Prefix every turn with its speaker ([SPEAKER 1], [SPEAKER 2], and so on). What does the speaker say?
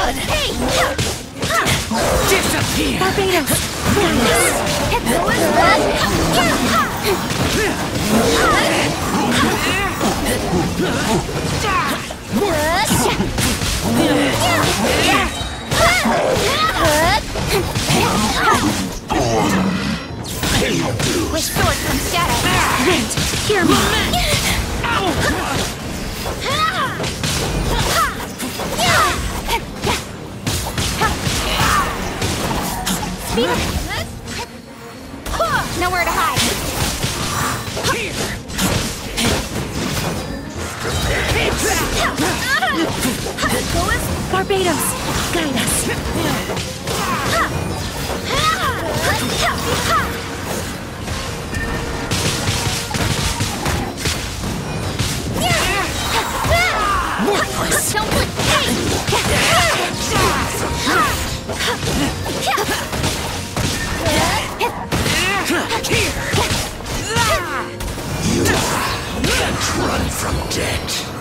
[SPEAKER 1] good! Disappear!
[SPEAKER 2] Barbados!
[SPEAKER 3] Restored from shadow.
[SPEAKER 2] Rent! Hear me!
[SPEAKER 3] Speed up. Nowhere to hide.
[SPEAKER 2] Barbados! Guide us!
[SPEAKER 3] Don't put
[SPEAKER 1] You can't run from death.